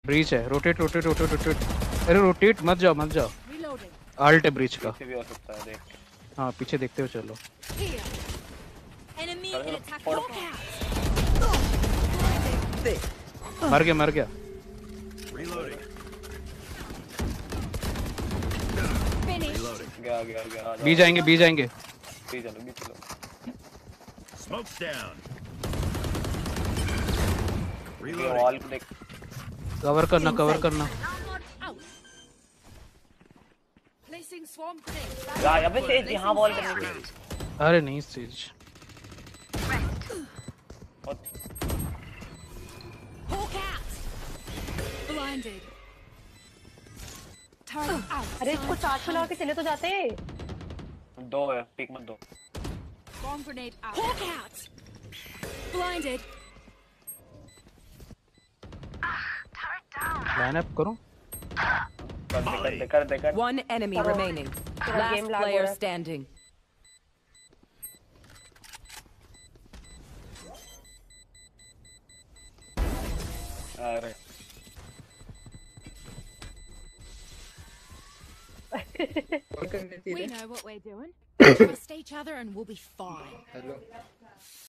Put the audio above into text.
Breach है, rotate rotate rotate rotate. अरे rotate मत जाओ मत जाओ, आल्ट है ब्रीच का। पीछे भी हो सकता है देख। हाँ पीछे देखते हुए चलो। मर गया मर गया। गया गया गया। बी जाएंगे बी जाएंगे। बी चलो बी चलो। Smoke's down. वॉल को देख। कवर करना कवर करना। यार अबे तेज यहाँ वॉल करने की। अरे नहीं सेज। अरे इसको चार्ज लगा के चले तो जाते। दो है, पिक मत दो। लाइन अप करो। कर दे कर। One enemy remaining. Last player standing. अरे We know what we're doing. Trust each other and we'll be fine. Hello